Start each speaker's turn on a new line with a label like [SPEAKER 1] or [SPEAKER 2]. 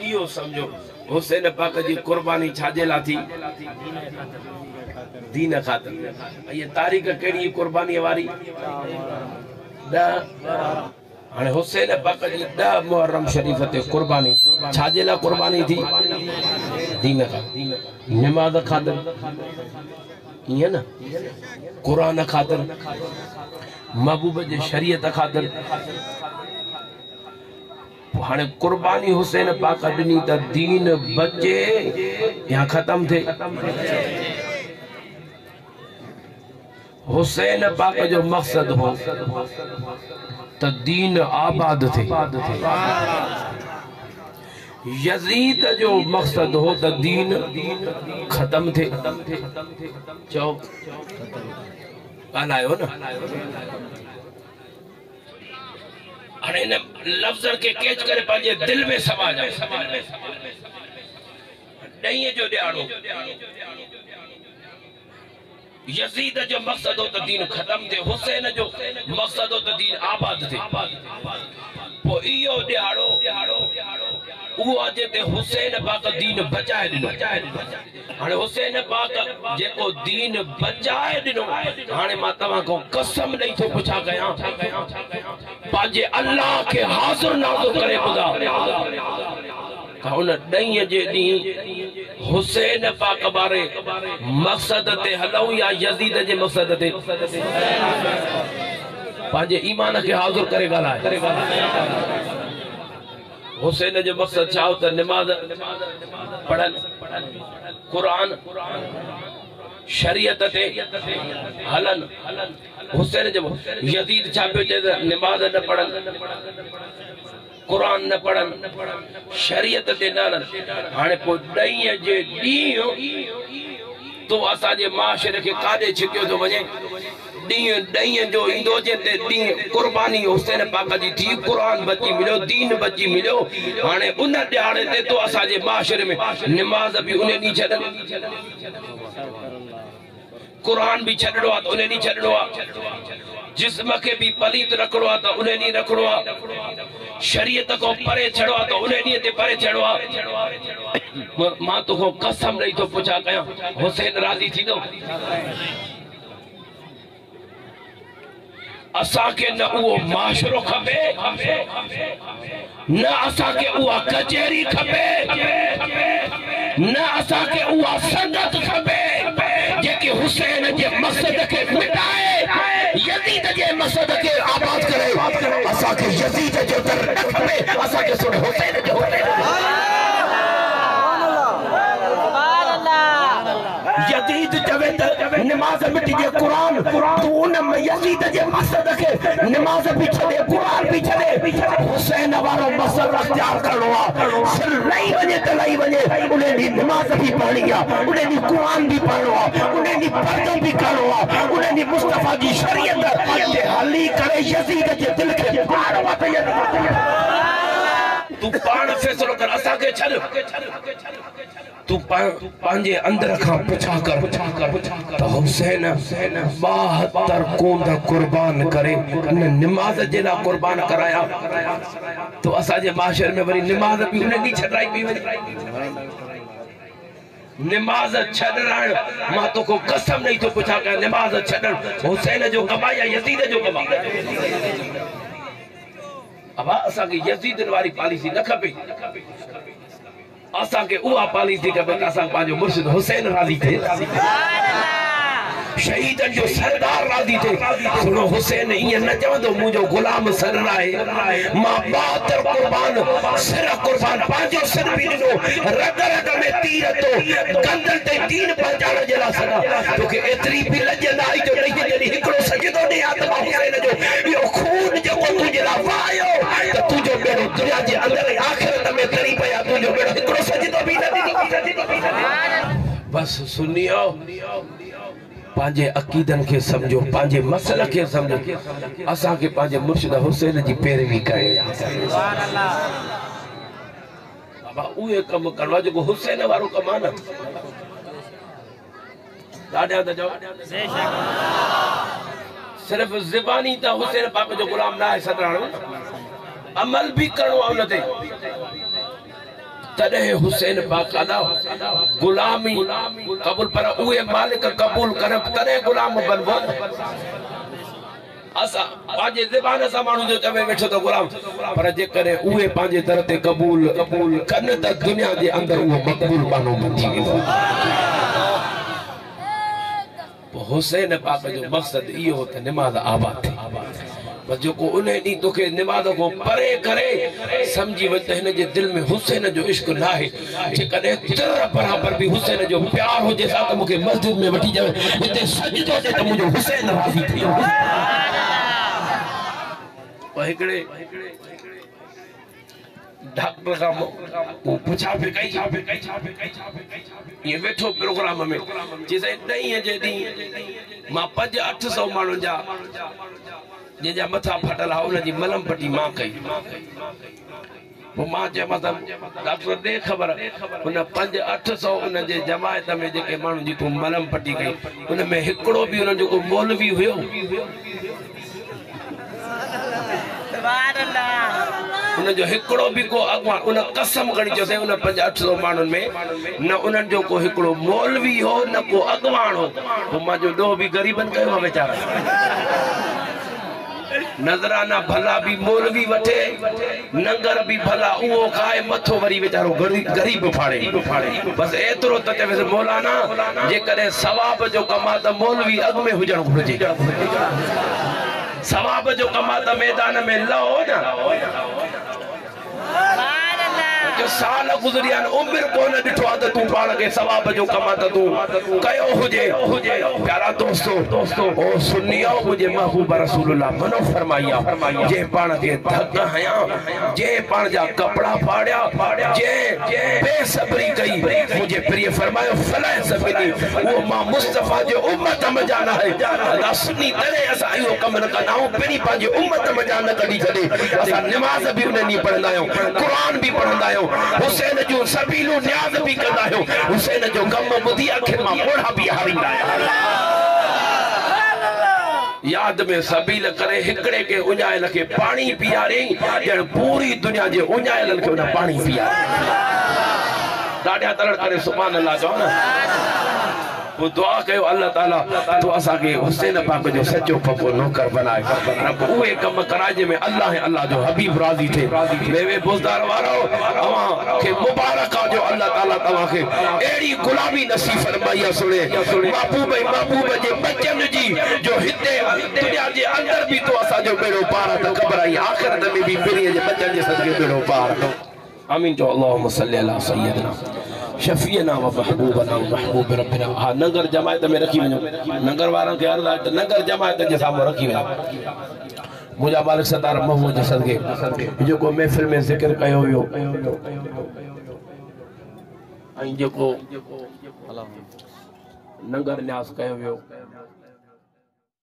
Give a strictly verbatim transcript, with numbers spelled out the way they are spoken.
[SPEAKER 1] इहो समझो हुसैन पाक जी कुर्बानी छाजे ला थी दीन खातिर। ये तारीख केड़ी कुर्बानी वारी हाँ हुसैन पाक जी ॾह मुहर्रम शरीफ ते कुर्बानी थी छाजे ला कुर्बानी थी दीन खातिर नमाज खातिर ये ना कुरान खातिर महबूब जे शरीयत खातिर। हाँ कुर्बानी हुसैन पाक ॾिनी त दीन बचे या खत्म थे। हुसैन पाक जो मकसद हो त दीन आबाद थे। यजीद जो मकसद हो त दीन खत्म थे। चो ॻाल्हायो न अरे इन लफ्ज़न के केच करे पंहिंजे दिल में समा जाए। ॾहीं जो ॾियारो यजीद जो मकसद हो त दीन खत्म थे। हुसैन जो मकसद हो त दीन आबाद थे। पो इहो ॾियारो वो अजे ते हुसैन पाक दीन बचाए दिनो। हाने हुसैन पाक जेको दीन बचाए दिनो हाने मां तवा को कसम नहीं तो पुछा कया पाजे अल्लाह के हाजिर नाज़िर करे ॿुधा त उन ॾहीं जे ॾींहुं हुसैन पाक बारे मकसद ते हलऊं या यजीद जे मकसद ते पाजे ईमान के हाजिर करे ॻाल्हाए। हुसैन जो मकसद छा हो त नमाज पढ़न कुरान शरीयत ते हलन। हुसैन जो यजीद छा पियो चए त नमाज न पढ़न कुरान न पढ़न शरीयत ते न हलन। हाणे पोइ ॾहीं जे ॾींहुं तो असांजे माशरे खे काॾे छिकियो थो वञे। ॾींहुं ॾहीं जो ईंदो जंहिं ॾींहुं कुर्बानी हुसैन पाक जी थी कुरान बची मिलियो दीन बची मिलियो। हाणे उन ॾियारे ते तो असांजे माशरे में नमाज भी उन ॾींहुं छॾनि कुरान भी छॾिणो आहे त उन ॾींहुं छॾिणो आहे जिस्म के भी पलीत रखणो आहे त उन ॾींहुं रखणो आहे शरीयत को परे छॾो आहे त उन ॾींहुं ते परे छॾो आहे। मां तोखो कसम ॾेई थो पुछा कयां हुसैन राज़ी थींदो? असा के न वो माशरो खपे न असा के उहा कचहरी खपे न असा के उहा संगत खपे जेके हुसैन जे मकसद के मिटाए यजीद जे मकसद के आबाद करे। असा के यजीद जो दर न खपे असा के सुन हुसैन जो यजीद चवे त नमाज मिटी जे कुरान तू उन में यजीद जे मकसद के नमाज भी छदे कुरान भी छदे हुसैन वारो मकसद अख्तियार करणो आ। सिर लई वने त लई वने उन दी नमाज भी पढ़णी आ उन दी कुरान भी पढ़णो आ उन दी पर्दो भी करणो आ उन दी मुस्तफा जी शरीयत ते हली करे यजीद जे दिल के पार वत तू पाण फैसलो कर असा के छड़ तू पांजे अंदर खां पुछा कर तो हुसैन बहत्तर कोंद कुर्बान करे न नमाज जे ला कुर्बान कराया तो असाजे माशर में वरी नमाज भी उन दी छड़ाई भी नमाज छड़ण मां तो को कसम नहीं तो पुछा कर नमाज छड़ण हुसैन जो कमा या यजीद जो कमा। अब असा के यजीद वाली पॉलिसी न खपे असा के उहा पॉलिसी खपे असा पांजो मुर्शिद हुसैन राज़ी थे शहीदन जो सरदार राज़ी थे। सुनो हुसैन ये न चवंदो मुझो गुलाम सर राए मां बहत्तर कुर्बान सिर कुर्बान पांजो सिर भी दिनो रग रग में तीर तो गंदल ते तीन पहचान जला सदा तो के एतरी भी लजन आई जो नहीं जड़ी हिकड़ो सजदो ने आत्मा हुसैन जो यो खून जो तुझे ला वायो तो तुझो बेड़ो दुनिया जे अंदर आखिरत में तरी पया तुझो बेड़ो हिकड़ो सजदो भी न दी बस सुनियो पांजे अकीदन के समझो पांजे मसल के समझो असा के पांजे मुर्शिद हुसैन जी पैरवी करे। सुभान अल्लाह बाबा उहे कम करवा जो हुसैन वारो कमान दादा दा जो बेशक सिर्फ ज़बानी ता हुसैन पाक जो गुलाम ना है सदराणो अमल भी करो उनते तदे हुसैन पाक अदा गुलामी कबूल पर उए मालिक कबूल कर तदे गुलाम बनबो असा पाजे ज़बान सा मानू जो चवे बैठो तो गुलाम पर जे करे उए पाजे दर ते कबूल कबूल कन त दुनिया जे अंदर वो मकबूल बानो बंदी वेंदो हुसैन पाक जो मकसद इहो त नमाज आबाद थी बस जो को उन्हें दी तोखे नमाज को परे करे समझी वत हिन जे दिल में हुसैन जो इश्क ना है जे कदे तेरा बराबर भी हुसैन जो प्यार हो जे साथ मुके मस्जिद में वठी जावे इते सजदो दे त मुजो हुसैन राजी थी पहकड़े डॉक्टर का वो पूछा फिर कई छा फिर कई छा फिर कई छा फिर कई छा ये वेठो प्रोग्राम में जैसे नहीं है जे दी मां पांच आठ सौ माण्हुनि जा जे जा मथा फटल हा उन जी मलम पट्टी मां कई वो मां जे मतलब डॉक्टर दे खबर उन पांच आठ सौ उन जे जमायत में जेके माण्हू जी को मलम पट्टी कई उन में हिकड़ो भी उन जो को मौलवी हुयो सुभान अल्लाह उन जो हिकड़ो भी को अगवा उन कसम गणी जो से उन पांच आठ सौ माण्हुनि में न उन जो को हिकड़ो मौलवी हो न को अगवान हो वो मां जो दो भी गरीबन कयो बेचारा नजराना भला भी मौलवी वठे नंगर भी भला उहो खाए मथो वरी बेचारो गरीब फाड़े बस एतरो त चवे मौलाना जे करे सवाब जो कमा त मौलवी अग में हुजण घुर्जे सवाब जो कमा त मैदान में लहो न जो साल गुजरिया उम्र कोन दिठो आ तू पाण के सवाब जो कमा त तू कयो हुजे हुजे प्यारा दोस्तों दोस्तों ओ सुनियो मुझे महबूब रसूलुल्लाह मनो फरमाया जे पाण के धक हया जे पाण जा कपड़ा फाड़या जे बेसब्री कई मुझे प्रिय फरमायो फला सबिनी वो मां मुस्तफा जो उम्मत में जाना है अल्लाह सुनी तरे असा यो कम न कनाओ पेरी पांजे उम्मत में जान कडी छडे असा नमाज भी उन्हें नहीं पढ़ंदा आयो कुरान भी पढ़ंदा आयो हुसैन जो सबीलो न्याज भी कंदा आयो हुसैन जो कम बुधी आखिर मां मोड़ा भी हारींदा याद में सबील करे हिकड़े के उन्यायल के पानी पियारे जण पूरी दुनिया जे उन्यायलन के उन पानी पियारे डाढा तलड़ करे सुभान अल्लाह जो ना वो दुआ कयो अल्लाह ताला तो असा के हुसैन पाक जो सच्चो पको नौकर बनाए रब उए कम कराजे में अल्लाह है अल्लाह जो हबीब राजी थे मेवे बुजदार वारो अवा के मुबारक जो अल्लाह ताला तवा के एड़ी गुलामी नसीब फरमाया सुने महबूब महबूब जे बच्चन जी जो हिते दुनिया जे अंदर भी तो असा जो बेड़ो पार त खबर आई आखिरत में भी पेरी जे बच्चन जे सदके बेड़ो पार आमीन जो अल्लाहुम्मा सल्ली अला सय्यदना शफीना व महबूबना महबूब रब्बना हां नगर जमायत में रखी वनो नगर वारन के अर्ज त नगर जमायत जे सामने रखी वनो मुजा मालिक सरदार महमूद जे सदके जो को महफिल में जिक्र कयो हो आई जो को नगर न्यास कयो हो